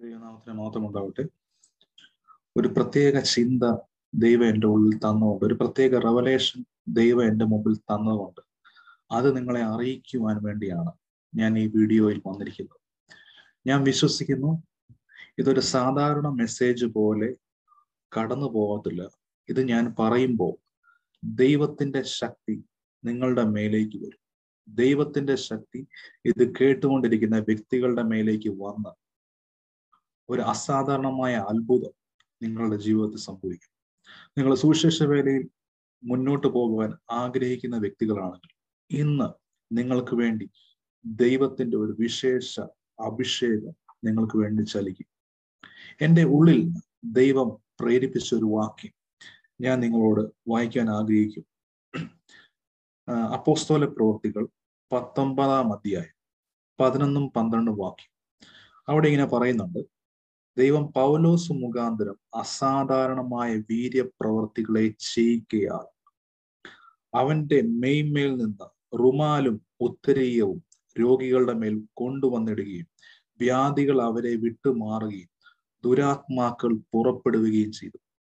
ദൈവനാമത്തിന് മാത്രം ഉണ്ടാവട്ടെ. ഒരു പ്രത്യേക ചിന്ത ദൈവം എൻ്റെ ഉള്ളിൽ തന്നുകൊണ്ട്, ഒരു പ്രത്യേക റെവലേഷൻ ദൈവം എൻ്റെ മുമ്പിൽ തന്നതുകൊണ്ട് അത് നിങ്ങളെ അറിയിക്കുവാൻ വേണ്ടിയാണ് ഞാൻ ഈ വീഡിയോയിൽ വന്നിരിക്കുന്നത്. ഞാൻ വിശ്വസിക്കുന്നു ഇതൊരു സാധാരണ മെസ്സേജ് പോലെ കടന്നു പോകത്തില്ല. ഇത് ഞാൻ പറയുമ്പോൾ ദൈവത്തിന്റെ ശക്തി നിങ്ങളുടെ മേലേക്ക് വരും. ദൈവത്തിന്റെ ശക്തി ഇത് കേട്ടുകൊണ്ടിരിക്കുന്ന വ്യക്തികളുടെ മേലേക്ക് വന്ന് ഒരു അസാധാരണമായ അത്ഭുതം നിങ്ങളുടെ ജീവിതത്തിൽ സംഭവിക്കും. നിങ്ങൾ സുവിശേഷ വേലയിൽ മുന്നോട്ട് പോകുവാൻ ആഗ്രഹിക്കുന്ന വ്യക്തികളാണെങ്കിൽ ഇന്ന് നിങ്ങൾക്ക് വേണ്ടി ദൈവത്തിന്റെ ഒരു വിശേഷ അഭിഷേകം നിങ്ങൾക്ക് വേണ്ടി ചലിക്കും. എൻ്റെ ഉള്ളിൽ ദൈവം പ്രേരിപ്പിച്ച ഒരു വാക്യം ഞാൻ നിങ്ങളോട് വായിക്കാൻ ആഗ്രഹിക്കും. അപ്പോസ്തല പ്രവൃത്തികൾ 19-ാം അധ്യായം 11-12 വാക്യം. അവിടെ ഇങ്ങനെ പറയുന്നുണ്ട്, ദൈവം പൗലോസ് മുഖാന്തരം അസാധാരണമായ വീര്യപ്രവർത്തികളെ ചെയ്യിക്കയാൽ അവന്റെ മെയ്മേൽ നിന്ന് റുമാലും ഉത്തരീയവും രോഗികളുടെ മേൽ കൊണ്ടുവന്നിടുകയും വ്യാധികൾ അവരെ വിട്ടുമാറുകയും ദുരാത്മാക്കൾ പുറപ്പെടുകയും ചെയ്തു.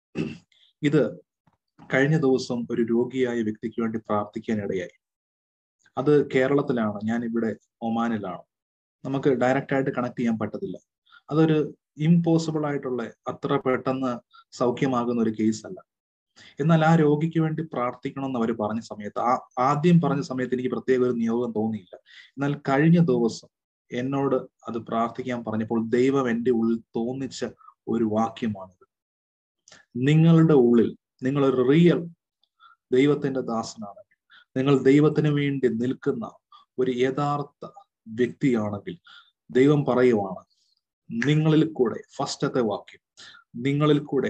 ഇത് കഴിഞ്ഞ ദിവസം ഒരു രോഗിയായ വ്യക്തിക്ക് വേണ്ടി പ്രാർത്ഥിക്കാൻ ഇടയായി. അത് കേരളത്തിലാണ്, ഞാൻ ഇവിടെ ഒമാനിലാണ്. നമുക്ക് ഡയറക്റ്റ് ആയിട്ട് കണക്ട് ചെയ്യാൻ പറ്റത്തില്ല. അതൊരു ഇംപോസിബിൾ ആയിട്ടുള്ള, അത്ര പെട്ടെന്ന് സൗഖ്യമാകുന്ന ഒരു കേസ് അല്ല. എന്നാൽ ആ രോഗിക്ക് വേണ്ടി പ്രാർത്ഥിക്കണം എന്ന് അവർ പറഞ്ഞ സമയത്ത്, ആദ്യം പറഞ്ഞ സമയത്ത് എനിക്ക് പ്രത്യേക ഒരു നിയോഗം തോന്നിയില്ല. എന്നാൽ കഴിഞ്ഞ ദിവസം എന്നോട് അത് പ്രാർത്ഥിക്കാൻ പറഞ്ഞപ്പോൾ ദൈവം എൻ്റെ ഉള്ളിൽ തോന്നിച്ച ഒരു വാക്യമാണിത്. നിങ്ങളുടെ ഉള്ളിൽ നിങ്ങളൊരു റിയൽ ദൈവത്തിന്റെ ദാസനാണെങ്കിൽ, നിങ്ങൾ ദൈവത്തിന് വേണ്ടി നിൽക്കുന്ന ഒരു യഥാർത്ഥ വ്യക്തിയാണെങ്കിൽ, ദൈവം പറയുവാണ് നിങ്ങളിൽ കൂടെ, ഫസ്റ്റത്തെ വാക്യം, നിങ്ങളിൽ കൂടെ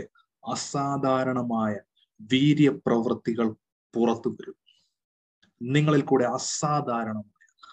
അസാധാരണമായ വീര്യപ്രവൃത്തികൾ പുറത്തു വരും. നിങ്ങളിൽ കൂടെ അസാധാരണം,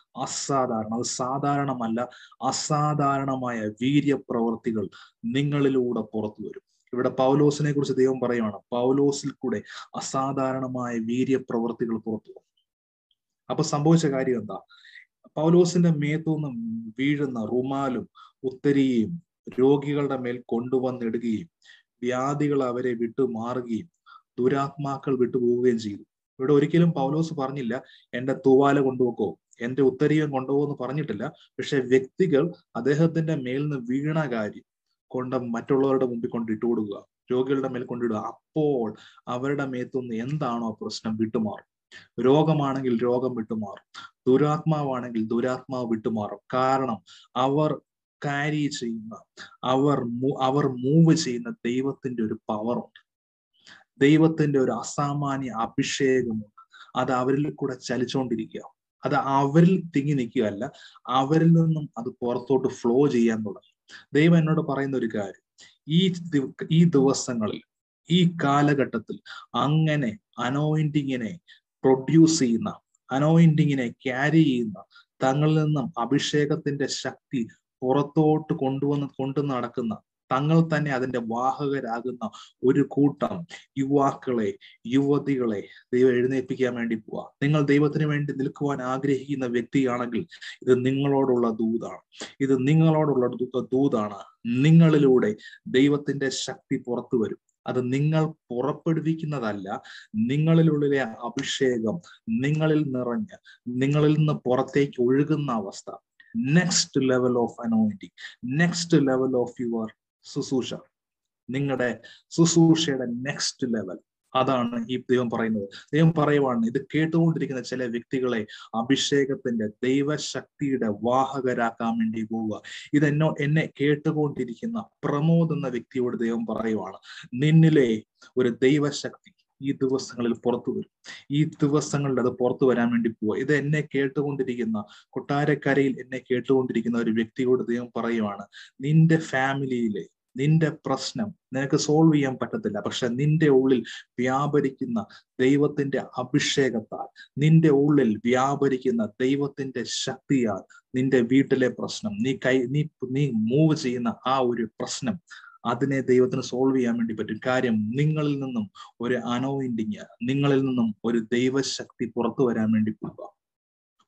അത് സാധാരണമല്ല, അസാധാരണമായ വീര്യപ്രവൃത്തികൾ നിങ്ങളിലൂടെ പുറത്തു വരും. ഇവിടെ പൗലോസിനെ കുറിച്ച് ദൈവം പറയുവാണ്, പൗലോസിൽ കൂടെ അസാധാരണമായ വീര്യപ്രവൃത്തികൾ പുറത്തു വരും. അപ്പൊ സംഭവിച്ച കാര്യം എന്താ? പൗലോസിന്റെ മേത്തുനിന്നും വീഴുന്ന റുമാലും ഉത്തരിയും രോഗികളുടെ മേൽ കൊണ്ടുവന്നിടുകയും വ്യാധികൾ അവരെ വിട്ടുമാറുകയും ദുരാത്മാക്കൾ വിട്ടുപോവുകയും ചെയ്തു. ഇവിടെ ഒരിക്കലും പൗലോസ് പറഞ്ഞില്ല എന്റെ തൂവാല കൊണ്ടുപോക്കോ, എന്റെ ഉത്തരീയം കൊണ്ടുപോകുമെന്ന് പറഞ്ഞിട്ടില്ല. പക്ഷെ വ്യക്തികൾ അദ്ദേഹത്തിന്റെ മേൽ നിന്ന് വീണ കാര്യം കൊണ്ട് മറ്റുള്ളവരുടെ മുമ്പിൽ കൊണ്ടിട്ട് കൊടുക്കുക, രോഗികളുടെ മേൽ കൊണ്ടിടുക. അപ്പോൾ അവരുടെ മേത്തുനിന്ന് എന്താണോ പ്രശ്നം വിട്ടുമാറും. രോഗമാണെങ്കിൽ രോഗം വിട്ടുമാറും, ദുരാത്മാവാണെങ്കിൽ ദുരാത്മാവ് വിട്ടുമാറും. കാരണം അവർ ക്യാരി ചെയ്യുന്ന, അവർ മൂവ് ചെയ്യുന്ന ദൈവത്തിന്റെ ഒരു പവറുണ്ട്, ദൈവത്തിന്റെ ഒരു അസാമാന്യ അഭിഷേകമുണ്ട്. അത് അവരിൽ കൂടെ ചലിച്ചുകൊണ്ടിരിക്കുക. അത് അവരിൽ തിങ്ങി നിൽക്കുകയല്ല, അവരിൽ നിന്നും അത് പുറത്തോട്ട് ഫ്ലോ ചെയ്യാൻ തുടങ്ങി. ദൈവം എന്നോട് പറയുന്ന ഒരു കാര്യം, ഈ ദിവസങ്ങളിൽ, ഈ കാലഘട്ടത്തിൽ അങ്ങനെ അനോയിന്റിങ്ങിനെ പ്രൊഡ്യൂസ് ചെയ്യുന്ന, അനോയിന്റിങ്ങിനെ ക്യാരി ചെയ്യുന്ന, തങ്ങളിൽ നിന്നും അഭിഷേകത്തിന്റെ ശക്തി പുറത്തോട്ട് കൊണ്ടു നടക്കുന്ന, തങ്ങൾ തന്നെ അതിന്റെ വാഹകരാകുന്ന ഒരു കൂട്ടം യുവാക്കളെ, യുവതികളെ ദൈവം എഴുന്നേൽപ്പിക്കാൻ വേണ്ടി പോവാ. നിങ്ങൾ ദൈവത്തിന് വേണ്ടി നിൽക്കുവാൻ ആഗ്രഹിക്കുന്ന വ്യക്തിയാണെങ്കിൽ ഇത് നിങ്ങളോടുള്ള ദൂതാണ്. ഇത് നിങ്ങളോടുള്ള ദൂതാണ്. നിങ്ങളിലൂടെ ദൈവത്തിന്റെ ശക്തി പുറത്തു വരും. അത് നിങ്ങൾ പുറപ്പെടുവിക്കുന്നതല്ല, നിങ്ങളിലുള്ളിലെ അഭിഷേകം നിങ്ങളിൽ നിറഞ്ഞ് നിങ്ങളിൽ നിന്ന് പുറത്തേക്ക് ഒഴുകുന്ന അവസ്ഥ. Next level of anointing, next level of your ശുശ്രൂഷ, നിങ്ങളുടെ ശുശ്രൂഷയുടെ നെക്സ്റ്റ് ലെവൽ. അതാണ് ഈ ദൈവം പറയുന്നത്. ദൈവം പറയുവാണ്, ഇത് കേട്ടുകൊണ്ടിരിക്കുന്ന ചില വ്യക്തികളെ അഭിഷേകത്തിന്റെ, ദൈവശക്തിയുടെ വാഹകരാക്കാൻ വേണ്ടി പോവുക. എന്നെ കേട്ടുകൊണ്ടിരിക്കുന്ന പ്രമോദ് എന്ന വ്യക്തിയോട് ദൈവം പറയുവാണ്, നിന്നിലെ ഒരു ദൈവശക്തി ഈ ദിവസങ്ങളിൽ പുറത്തു വരും. ഈ ദിവസങ്ങളിൽ അത് പുറത്തു വരാൻ വേണ്ടി പോവുക. ഇത് എന്നെ കേട്ടുകൊണ്ടിരിക്കുന്ന, കൊട്ടാരക്കരയിൽ എന്നെ കേട്ടുകൊണ്ടിരിക്കുന്ന ഒരു വ്യക്തിയോട് ദൈവം പറയുവാണ്, നിന്റെ ഫാമിലിയിലെ നിന്റെ പ്രശ്നം നിനക്ക് സോൾവ് ചെയ്യാൻ പറ്റത്തില്ല, പക്ഷെ നിന്റെ ഉള്ളിൽ വ്യാപരിക്കുന്ന ദൈവത്തിന്റെ അഭിഷേകത്താൽ, നിന്റെ ഉള്ളിൽ വ്യാപരിക്കുന്ന ദൈവത്തിന്റെ ശക്തിയാൽ നിന്റെ വീട്ടിലെ പ്രശ്നം, നീ മൂവ് ചെയ്യുന്ന ആ ഒരു പ്രശ്നം, അതിനെ ദൈവത്തിന് സോൾവ് ചെയ്യാൻ വേണ്ടി പറ്റും. കാര്യം നിങ്ങളിൽ നിന്നും ഒരു അനോയിന്റിങ്, നിങ്ങളിൽ നിന്നും ഒരു ദൈവശക്തി പുറത്തു വരാൻ വേണ്ടി പോകുക.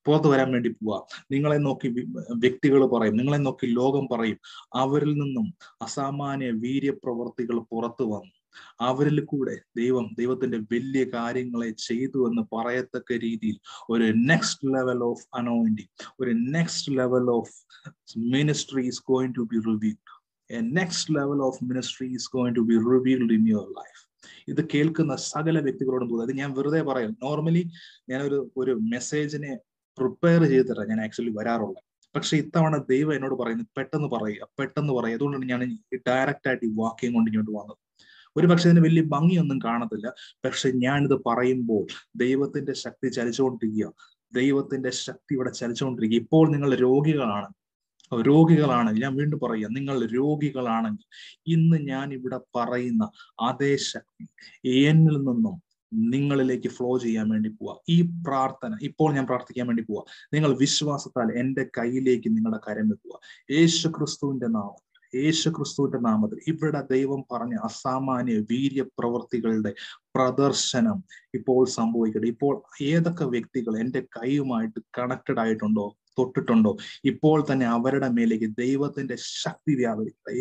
പുറത്തു വരാൻ വേണ്ടി പോവാ. നിങ്ങളെ നോക്കി വ്യക്തികൾ പറയും, നിങ്ങളെ നോക്കി ലോകം പറയും, അവരിൽ നിന്നും അസാമാന്യ വീര്യപ്രവർത്തികൾ പുറത്തു വന്നു, അവരിൽ കൂടെ ദൈവത്തിന്റെ വലിയ കാര്യങ്ങളെ ചെയ്തു എന്ന് പറയത്തക്ക രീതിയിൽ ഒരു നെക്സ്റ്റ് ലെവൽ ഓഫ് അനോയിന്റിങ്, ഒരു next level of ministry is going to be revealed. A next level of ministry is going to be revealed in your life. ഇത് കേൾക്കുന്ന സകല വ്യക്തികളോടും തോന്നുന്നത്, അത് ഞാൻ വെറുതെ പറയാം. നോർമലി ഞാൻ ഒരു മെസ്സേജിനെ പ്രിപ്പയർ ചെയ്തിട്ടാണ് ഞാൻ ആക്ച്വലി വരാറുള്ളത്. പക്ഷെ ഇത്തവണ ദൈവം എന്നോട് പറയുന്നത് പെട്ടെന്ന് പറയുക. അതുകൊണ്ടാണ് ഞാൻ ഡയറക്റ്റ് ആയിട്ട് ഈ വാക്യം കൊണ്ട് ഇങ്ങോട്ട് വന്നത്. ഒരു പക്ഷെ ഇതിന് വലിയ ഭംഗിയൊന്നും കാണത്തില്ല, പക്ഷെ ഞാനിത് പറയുമ്പോൾ ദൈവത്തിന്റെ ശക്തി ചലിച്ചുകൊണ്ടിരിക്കുക. ദൈവത്തിന്റെ ശക്തി ഇവിടെ ചലിച്ചുകൊണ്ടിരിക്കുക. ഇപ്പോൾ നിങ്ങൾ രോഗികളാണെങ്കിൽ, ഞാൻ വീണ്ടും പറയുക, നിങ്ങൾ രോഗികളാണെങ്കിൽ ഇന്ന് ഞാൻ ഇവിടെ പറയുന്ന അതേ ശക്തി എന്നിൽ നിന്നും നിങ്ങളിലേക്ക് ഫ്ലോ ചെയ്യാൻ വേണ്ടി പോവാ. ഈ പ്രാർത്ഥന ഇപ്പോൾ ഞാൻ പ്രാർത്ഥിക്കാൻ വേണ്ടി പോവാ. നിങ്ങൾ വിശ്വാസത്താൽ എൻ്റെ കയ്യിലേക്ക് നിങ്ങളുടെ കരം വെക്കുക. യേശു ക്രിസ്തുവിന്റെ നാമത്തിൽ ഇവിടെ ദൈവം പറഞ്ഞ അസാമാന്യ വീര്യപ്രവർത്തികളുടെ പ്രദർശനം ഇപ്പോൾ സംഭവിക്കട്ടെ. ഇപ്പോൾ ഏതൊക്കെ വ്യക്തികൾ എൻ്റെ കൈയുമായിട്ട് കണക്റ്റഡ് ആയിട്ടുണ്ടോ, തൊട്ടിട്ടുണ്ടോ, ഇപ്പോൾ തന്നെ അവരുടെ മേലേക്ക് ദൈവത്തിന്റെ ശക്തി വ്യാപരിക്കട്ടെ.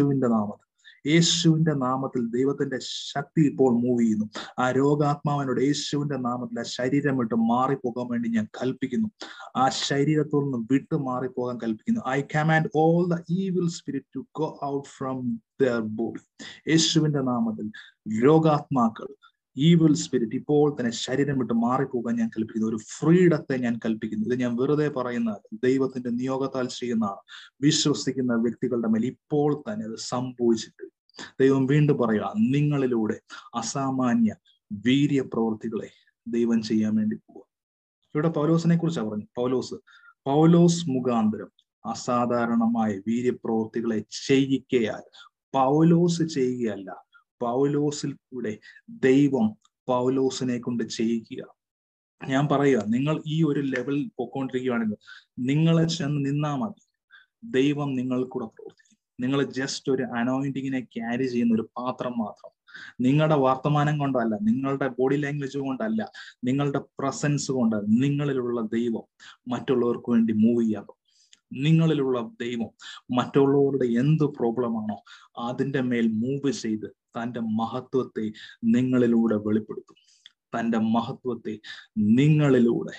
യേശുവിന്റെ നാമത്തിൽ ദൈവത്തിന്റെ ശക്തി ഇപ്പോൾ മൂവ് ചെയ്യുന്നു. ആ രോഗാത്മാവിനോട് യേശുവിന്റെ നാമത്തിൽ ആ ശരീരം വിട്ട് മാറിപ്പോകാൻ വേണ്ടി ഞാൻ കൽപ്പിക്കുന്നു. ആ ശരീരത്തിൽ നിന്ന് വിട്ട് മാറിപ്പോകാൻ കൽപ്പിക്കുന്നു. I command all the evil spirit to go out from their body. യേശുവിന്റെ നാമത്തിൽ രോഗാത്മാക്കൾ, ഈവിൽ സ്പിരിറ്റ് ഇപ്പോൾ തന്നെ ശരീരം വിട്ട് മാറിപ്പോകാൻ ഞാൻ കൽപ്പിക്കുന്നു. ഒരു ഫ്രീഡത്തെ ഞാൻ കൽപ്പിക്കുന്നു. ഇത് ഞാൻ വെറുതെ പറയുന്ന ദൈവത്തിന്റെ നിയോഗത്താൽ ചെയ്യുന്നതാണ്. വിശ്വസിക്കുന്ന വ്യക്തികളുടെ മേൽ ഇപ്പോൾ തന്നെ അത് സംഭവിച്ചിട്ട് ദൈവം വീണ്ടും പറയുക, നിങ്ങളിലൂടെ അസാമാന്യ വീര്യപ്രവർത്തികളെ ദൈവം ചെയ്യാൻ വേണ്ടി പോവുക. ഇവിടെ പൗലോസിനെ കുറിച്ചാണ് പറഞ്ഞു. പൗലോസ് മുഖാന്തരം അസാധാരണമായ വീര്യപ്രവർത്തികളെ ചെയ്യിക്കയാൽ, പൗലോസ് ചെയ്യുകയല്ല, പൗലോസിൽ കൂടെ ദൈവം പൗലോസിനെ കൊണ്ട് ചെയ്യിക്കുക. ഞാൻ പറയുക, നിങ്ങൾ ഈ ഒരു ലെവലിൽ പൊക്കോണ്ടിരിക്കുകയാണെങ്കിൽ നിങ്ങളെ ചെന്ന് നിന്നാ മതി, ദൈവം നിങ്ങൾക്കൂടെ പ്രവർത്തിക്കും. നിങ്ങൾ ജസ്റ്റ് ഒരു അനോയിന്റിങ്ങിനെ ക്യാരി ചെയ്യുന്ന ഒരു പാത്രം മാത്രം. നിങ്ങളുടെ വർത്തമാനം കൊണ്ടല്ല, നിങ്ങളുടെ ബോഡി ലാംഗ്വേജ് കൊണ്ടല്ല, നിങ്ങളുടെ പ്രസൻസ് കൊണ്ട് നിങ്ങളിലുള്ള ദൈവം മറ്റുള്ളവർക്ക് വേണ്ടി മൂവ് ചെയ്യാം. നിങ്ങളിലുള്ള ദൈവം മറ്റുള്ളവരുടെ എന്ത് പ്രോബ്ലമാണോ അതിൻ്റെ മേൽ മൂവ് ചെയ്ത് തൻ്റെ മഹത്വത്തെ നിങ്ങളിലൂടെ വെളിപ്പെടുത്തും. തൻ്റെ മഹത്വത്തെ നിങ്ങളിലൂടെ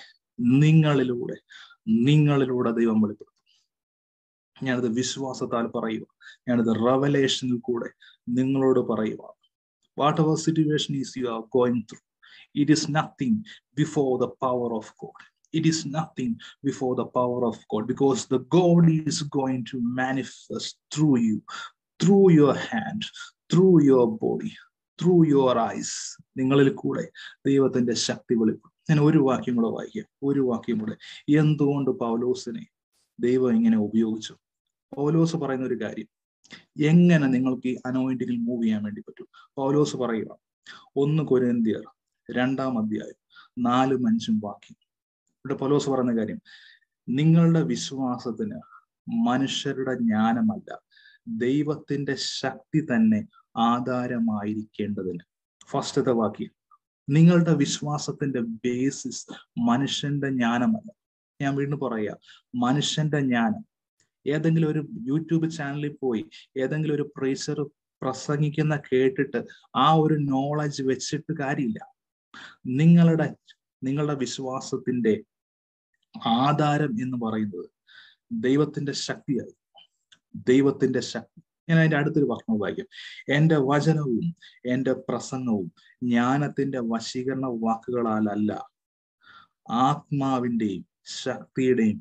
ദൈവം വെളിപ്പെടുത്തും. ഞാനത് വിശ്വാസത്താൽ പറയുക, ഞാനത് റെവലേഷനിൽ കൂടെ നിങ്ങളോട് പറയുക. Whatever situation is you are going through, it is nothing before the power of God. It is nothing before the power of God, because the God is going to manifest through you, through your hand, through your body, through your eyes. നിങ്ങളിൽ കൂടെ ദൈവത്തിന്റെ ശക്തി വെളിപ്പെടും. ഞാൻ ഒരു വാക്യം കൂടെ വായിക്കാം, ഒരു വാക്യം കൂടെ. എന്തുകൊണ്ട് പൗലോസിനെ ദൈവം ഇങ്ങനെ ഉപയോഗിച്ചു? പൗലോസ് പറയുന്ന ഒരു കാര്യം, എങ്ങനെ നിങ്ങൾക്ക് ഈ അനോയിന്റിങ്ങിൽ മൂവ് ചെയ്യാൻ വേണ്ടി പറ്റും. പൗലോസ് പറയുക, 1 കൊരിന്ത്യർ 2-ാം അധ്യായം 4-5 വാക്യം. ഇവിടെ പൗലോസ് പറയുന്ന കാര്യം, നിങ്ങളുടെ വിശ്വാസത്തിന് മനുഷ്യരുടെ ജ്ഞാനമല്ല, ദൈവത്തിന്റെ ശക്തി തന്നെ ആധാരമായിരിക്കേണ്ടതിന്. ഫസ്റ്റത്തെ വാക്യം, നിങ്ങളുടെ വിശ്വാസത്തിന്റെ ബേസിസ് മനുഷ്യന്റെ ജ്ഞാനമല്ല. ഞാൻ വീണ്ടും പറയാ, മനുഷ്യന്റെ ജ്ഞാനം. ഏതെങ്കിലും ഒരു യൂട്യൂബ് ചാനലിൽ പോയി ഏതെങ്കിലും ഒരു പ്രീച്ചർ പ്രസംഗിക്കുന്ന കേട്ടിട്ട് ആ ഒരു നോളജ് വെച്ചിട്ട് കാര്യമില്ല. നിങ്ങളുടെ വിശ്വാസത്തിന്റെ ആധാരം എന്ന് പറയുന്നത് ദൈവത്തിന്റെ ശക്തിയായി, ദൈവത്തിന്റെ ശക്തി. ഞാൻ അതിന്റെ അടുത്തൊരു വാക്യം വായിക്കാം. എൻ്റെ വചനവും എൻ്റെ പ്രസംഗവും ജ്ഞാനത്തിന്റെ വശീകരണ വാക്കുകളാലല്ല, ആത്മാവിന്റെയും ശക്തിയുടെയും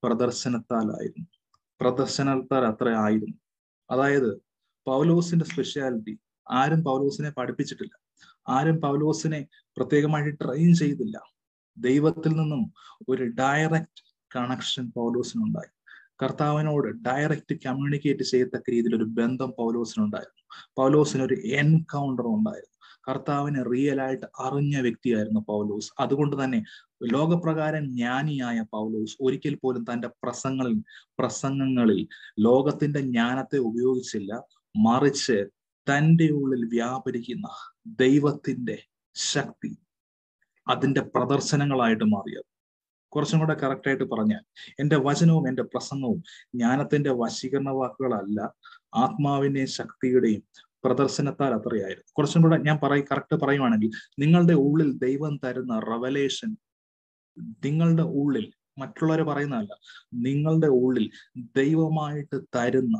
പ്രദർശനത്താൽ അത്ര ആയിരുന്നു. അതായത് പൗലോസിന്റെ സ്പെഷ്യാലിറ്റി, ആരും പൗലോസിനെ പഠിപ്പിച്ചിട്ടില്ല, ആരും പൗലോസിനെ പ്രത്യേകമായിട്ട് ട്രെയിൻ ചെയ്തില്ല. ദൈവത്തിൽ നിന്നും ഒരു ഡയറക്റ്റ് കണക്ഷൻ പൗലോസിനുണ്ടായി. കർത്താവിനോട് ഡയറക്റ്റ് കമ്മ്യൂണിക്കേറ്റ് ചെയ്യത്തക്ക രീതിയിൽ ഒരു ബന്ധം പൗലോസിനുണ്ടായിരുന്നു. പൗലോസിനൊരു എൻകൗണ്ടർ ഉണ്ടായിരുന്നു. കർത്താവിനെ റിയലായിട്ട് അറിഞ്ഞ വ്യക്തിയായിരുന്നു പൗലോസ്. അതുകൊണ്ട് തന്നെ ലോകപ്രകാരം ജ്ഞാനിയായ പൗലോസ് ഒരിക്കൽ പോലും തൻ്റെ പ്രസംഗങ്ങളിൽ ലോകത്തിന്റെ ജ്ഞാനത്തെ ഉപയോഗിച്ചില്ല, മറിച്ച് തൻ്റെ ഉള്ളിൽ വ്യാപരിക്കുന്ന ദൈവത്തിന്റെ ശക്തി അതിന്റെ പ്രദർശനങ്ങളായിട്ട് മാറിയത്. കുറച്ചും കൂടെ കറക്റ്റായിട്ട് പറഞ്ഞാൽ, എൻ്റെ വചനവും എൻ്റെ പ്രസംഗവും ജ്ഞാനത്തിന്റെ വശീകരണ വാക്കുകളല്ല, ആത്മാവിന്റെയും ശക്തിയുടെയും പ്രദർശനത്താൽ അത്രയായിരുന്നു. കുറച്ചും കൂടെ ഞാൻ കറക്റ്റ് പറയുവാണെങ്കിൽ, നിങ്ങളുടെ ഉള്ളിൽ ദൈവം തരുന്ന റെവലേഷൻ, നിങ്ങളുടെ ഉള്ളിൽ, മറ്റുള്ളവർ പറയുന്നതല്ല, നിങ്ങളുടെ ഉള്ളിൽ ദൈവമായിട്ട് തരുന്ന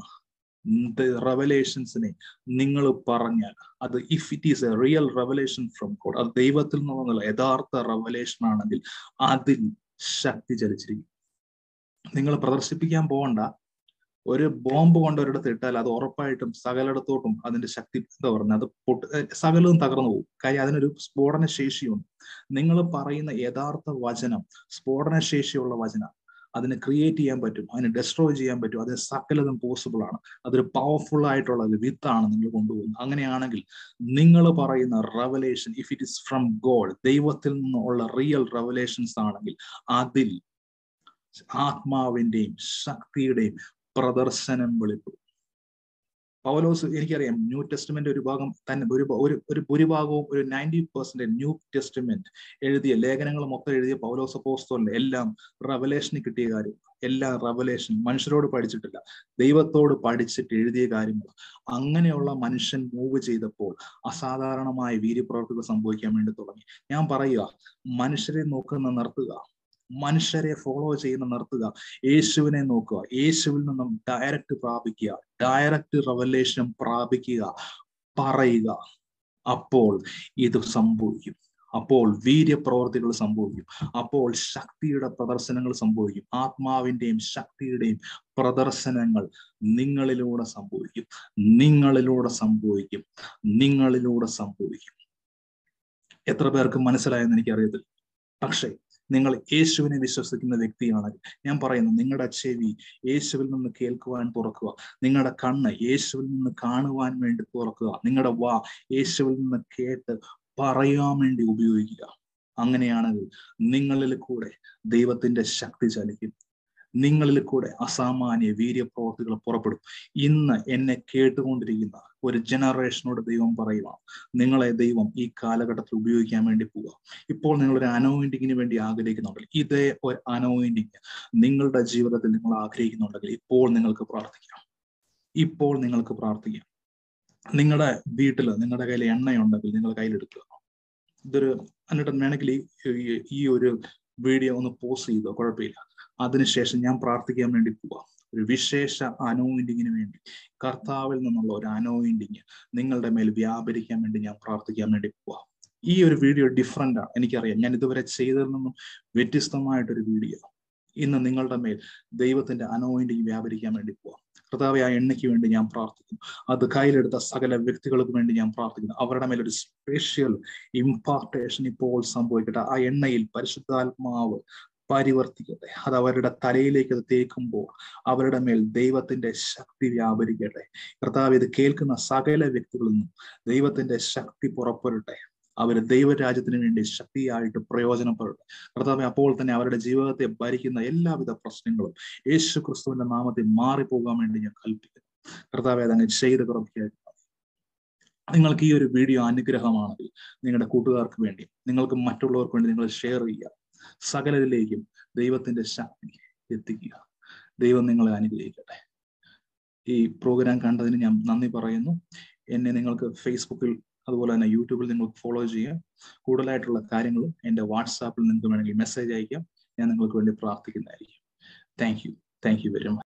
റെവലേഷൻസിനെ നിങ്ങൾ പറഞ്ഞാൽ, അത് if it is a real revelation from God, അത് ദൈവത്തിൽ നിന്നുള്ള യഥാർത്ഥ റെവലേഷൻ ആണെങ്കിൽ അതിൽ ശക്തി ചലിച്ചിരിക്കും. നിങ്ങൾ പ്രദർശിപ്പിക്കാൻ പോകണ്ട. ഒരു ബോംബ് കൊണ്ട് ഒരിടത്ത് ഇട്ടാൽ അത് ഉറപ്പായിട്ടും സകലിടത്തോട്ടും അതിന്റെ ശക്തി, എന്താ പറയുന്നത്, അത് സകലവും തകർന്നു പോകും. കാര്യം അതിനൊരു സ്ഫോടന ശേഷിയുണ്ട്. നിങ്ങൾ പറയുന്ന യഥാർത്ഥ വചനം സ്ഫോടന ശേഷിയുള്ള വചനം. അതിനെ ക്രിയേറ്റ് ചെയ്യാൻ പറ്റും, അതിനെ ഡെസ്ട്രോയ് ചെയ്യാൻ പറ്റും, അതിന് സകലതും പോസിബിൾ ആണ്. അതൊരു പവർഫുൾ ആയിട്ടുള്ള ഒരു വിത്താണ് നിങ്ങൾ കൊണ്ടുപോകുന്നത്. അങ്ങനെയാണെങ്കിൽ നിങ്ങൾ പറയുന്ന revelation, if it is from God, ദൈവത്തിൽ നിന്നുള്ള റിയൽ റെവലേഷൻസ് ആണെങ്കിൽ അതിൽ ആത്മാവിന്റെയും ശക്തിയുടെയും പ്രദർശനം വെളിപ്പെടും. പൗലോസ്, എനിക്കറിയാം ന്യൂ ടെസ്റ്റ്മെന്റ് ഒരു ഭാഗം തന്നെ, ഒരു ഭൂരിഭാഗവും, ഒരു 90% ന്യൂ ടെസ്റ്റ്മെന്റ് എഴുതിയ ലേഖനങ്ങൾ മൊത്തം എഴുതിയ പൗലോസ് അപ്പോസ്തലൻ എല്ലാം റെവലേഷന് കിട്ടിയ കാര്യം. എല്ലാ റെവലേഷൻ മനുഷ്യരോട് പഠിച്ചിട്ടില്ല, ദൈവത്തോട് പഠിച്ചിട്ട് എഴുതിയ കാര്യങ്ങൾ. അങ്ങനെയുള്ള മനുഷ്യൻ മൂവ് ചെയ്തപ്പോൾ അസാധാരണമായ വീര്യപ്രവർത്തികൾ സംഭവിക്കാൻ വേണ്ടി തുടങ്ങി. ഞാൻ പറയുക, മനുഷ്യരെ നോക്കുന്ന നിർത്തുക, മനുഷ്യരെ ഫോളോ ചെയ്യുന്ന നിർത്തുക, യേശുവിനെ നോക്കുക, യേശുവിൽ നിന്നും ഡയറക്റ്റ് പ്രാപിക്കുക, ഡയറക്റ്റ് റെവലേഷൻ പ്രാപിക്കുക, പറയുക. അപ്പോൾ ഇത് സംഭവിക്കും. അപ്പോൾ വീര്യപ്രവർത്തികൾ സംഭവിക്കും. അപ്പോൾ ശക്തിയുടെ പ്രദർശനങ്ങൾ സംഭവിക്കും. ആത്മാവിന്റെയും ശക്തിയുടെയും പ്രദർശനങ്ങൾ നിങ്ങളിലൂടെ സംഭവിക്കും, നിങ്ങളിലൂടെ സംഭവിക്കും, നിങ്ങളിലൂടെ സംഭവിക്കും. എത്ര പേർക്ക് മനസ്സിലായെന്ന് എനിക്കറിയത്തില്ല. പക്ഷേ നിങ്ങൾ യേശുവിനെ വിശ്വസിക്കുന്ന വ്യക്തിയാണെങ്കിൽ ഞാൻ പറയുന്നു, നിങ്ങളുടെ ചെവി യേശുവിൽ നിന്ന് കേൾക്കുവാൻ തുറക്കുക, നിങ്ങളുടെ കണ്ണ് യേശുവിൽ നിന്ന് കാണുവാൻ വേണ്ടി തുറക്കുക, നിങ്ങളുടെ വാ യേശുവിൽ നിന്ന് കേട്ട് പറയാൻ വേണ്ടി ഉപയോഗിക്കുക. അങ്ങനെയാണെങ്കിൽ നിങ്ങളിൽ കൂടെ ദൈവത്തിന്റെ ശക്തി ചലിക്കും, നിങ്ങളിൽ കൂടെ അസാമാന്യ വീര്യപ്രവർത്തികൾ പുറപ്പെടും. ഇന്ന് എന്നെ കേട്ടുകൊണ്ടിരിക്കുന്ന ഒരു ജനറേഷനോട് ദൈവം പറയുക, നിങ്ങളെ ദൈവം ഈ കാലഘട്ടത്തിൽ ഉപയോഗിക്കാൻ വേണ്ടി പോവുക. ഇപ്പോൾ നിങ്ങളൊരു അനോയിന്റിങ്ങിന് വേണ്ടി ആഗ്രഹിക്കുന്നുണ്ടെങ്കിൽ, ഇതേ ഒരു അനോയിന്റിങ് നിങ്ങളുടെ ജീവിതത്തിൽ നിങ്ങൾ ആഗ്രഹിക്കുന്നുണ്ടെങ്കിൽ ഇപ്പോൾ നിങ്ങൾക്ക് പ്രാർത്ഥിക്കാം. ഇപ്പോൾ നിങ്ങൾക്ക് പ്രാർത്ഥിക്കാം. നിങ്ങളുടെ വീട്ടിൽ നിങ്ങളുടെ കയ്യിൽ എണ്ണയുണ്ടെങ്കിൽ നിങ്ങൾ കയ്യിലെടുക്കുക. ഇതൊരു എന്നിട്ട് വേണമെങ്കിൽ ഈ ഒരു വീഡിയോ ഒന്ന് പോസ്റ്റ് ചെയ്തോ, കുഴപ്പമില്ല. അതിനുശേഷം ഞാൻ പ്രാർത്ഥിക്കാൻ വേണ്ടി പോവാം. ഒരു വിശേഷ അനോയിന്റിങ്ങിന് വേണ്ടി, കർത്താവിൽ നിന്നുള്ള ഒരു അനോയിന്റിങ് നിങ്ങളുടെ മേൽ വ്യാപരിക്കാൻ വേണ്ടി ഞാൻ പ്രാർത്ഥിക്കാൻ വേണ്ടി പോവാം. ഈ ഒരു വീഡിയോ ഡിഫറെന്റ് ആണ്, എനിക്കറിയാം. ഞാൻ ഇതുവരെ ചെയ്തതിൽ നിന്നും വ്യത്യസ്തമായിട്ടൊരു വീഡിയോ. ഇന്ന് നിങ്ങളുടെ മേൽ ദൈവത്തിന്റെ അനോയിന്റിങ് വ്യാപരിക്കാൻ വേണ്ടി പോവാം. കർത്താവെ, ആ എണ്ണയ്ക്ക് വേണ്ടി ഞാൻ പ്രാർത്ഥിക്കുന്നു. അത് കയ്യിലെടുത്ത സകല വ്യക്തികൾക്ക് വേണ്ടി ഞാൻ പ്രാർത്ഥിക്കുന്നു. അവരുടെ മേലൊരു സ്പെഷ്യൽ ഇമ്പാർട്ടേഷൻ ഇപ്പോൾ സംഭവിക്കട്ടെ. ആ എണ്ണയിൽ പരിശുദ്ധാത്മാവ് പരിവർത്തിക്കട്ടെ. അത് അവരുടെ തലയിലേക്ക് അത് തേക്കുമ്പോൾ അവരുടെ മേൽ ദൈവത്തിന്റെ ശക്തി വ്യാപരിക്കട്ടെ. കർത്താവ്, ഇത് കേൾക്കുന്ന സകല വ്യക്തികളിൽ നിന്നും ദൈവത്തിന്റെ ശക്തി പുറപ്പെടട്ടെ. അവർ ദൈവരാജ്യത്തിന് വേണ്ടി ശക്തിയായിട്ട് പ്രയോജനപ്പെടട്ടെ. കർത്താവെ, അപ്പോൾ തന്നെ അവരുടെ ജീവിതത്തെ ഭരിക്കുന്ന എല്ലാവിധ പ്രശ്നങ്ങളും യേശു ക്രിസ്തുവിന്റെ നാമത്തിൽ മാറിപ്പോകാൻ വേണ്ടി ഞാൻ കൽപ്പിക്കുന്നു. കർത്താവെ, അതങ്ങ് ചെയ്ത് പ്രവർത്തിയായിട്ട് നിങ്ങൾക്ക് ഈ ഒരു വീഡിയോ അനുഗ്രഹമാണെങ്കിൽ നിങ്ങളുടെ കൂട്ടുകാർക്ക് വേണ്ടി, നിങ്ങൾക്ക് മറ്റുള്ളവർക്ക് വേണ്ടി നിങ്ങൾ ഷെയർ ചെയ്യുക. സകലരിലേക്കും ദൈവത്തിന്റെ ശക്തി എത്തിക്കുക. ദൈവം നിങ്ങളെ അനുഗ്രഹിക്കട്ടെ. ഈ പ്രോഗ്രാം കണ്ടതിന് ഞാൻ നന്ദി പറയുന്നു. എന്നെ നിങ്ങൾക്ക് ഫേസ്ബുക്കിൽ അതുപോലെ തന്നെ യൂട്യൂബിൽ നിങ്ങൾക്ക് ഫോളോ ചെയ്യാം. കൂടുതലായിട്ടുള്ള കാര്യങ്ങളും എൻ്റെ വാട്സാപ്പിൽ നിങ്ങൾക്ക് വേണമെങ്കിൽ മെസ്സേജ് അയക്കാം. ഞാൻ നിങ്ങൾക്ക് വേണ്ടി പ്രാർത്ഥിക്കുന്നതായിരിക്കും. Thank you very much.